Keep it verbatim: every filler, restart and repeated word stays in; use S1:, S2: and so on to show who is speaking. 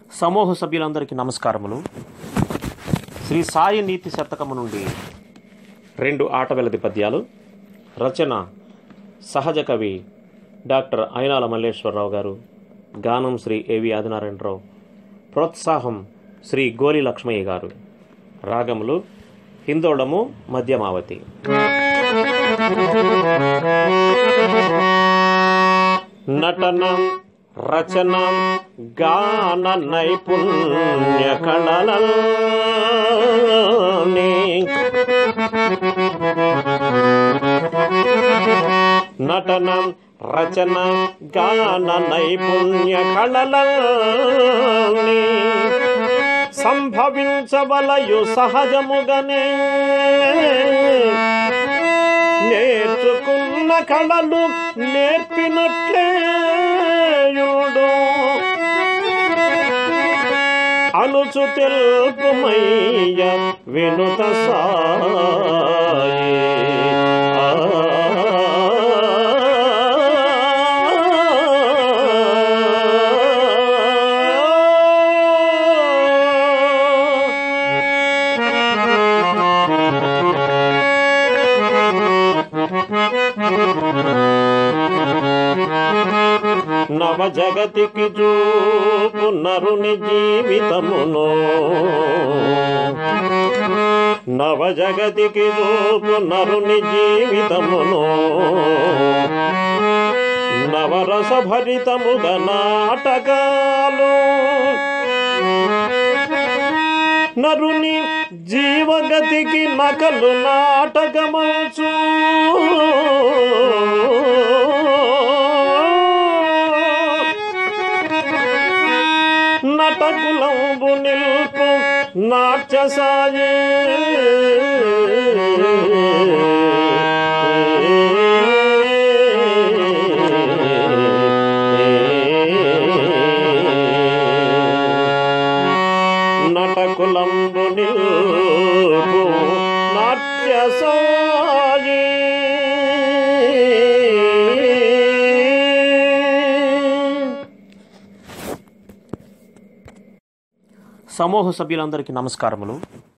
S1: సమూహ సభ్యులందరికీ నమస్కారములు. శ్రీ సాయి నీతి శతకము నుండి రెండు ఆటవెలది పద్యాలు. రచన సహజ కవి డాక్టర్ అయినాల మల్లేశ్వరరావు గారు. గానం శ్రీ ఏవి ఆదినారాయణరావు. ప్రోత్సాహం శ్రీ గోలి లక్ష్మయ్య గారు. రాగములు హిందోళము మధ్యమావతి. నటనం రచనం గాన నైపుణ్య కళలన్నీ నటనం రచన గాన నైపుణ్య కళలన్నీ సంభవించవలయు సహజముగనే నేర్చుకున్న కళలు నేర్పినట్లేయుడు అనుచు తెలుపుమయ్య వినుత సాయి. నవ జగతికి చూపు నరుని జీవితమును నవ జగతికి చూపు నరుని జీవితమును నవరస భరితముగా నాటకాలు నరుని జీవగతికి నకలు నాటకమంచు నటకులంబు నిల్పు నాట్య సాయి. నటకులంబు నిల్పు నాట్య సాయి. సమూహ సభ్యులందరికీ నమస్కారములు.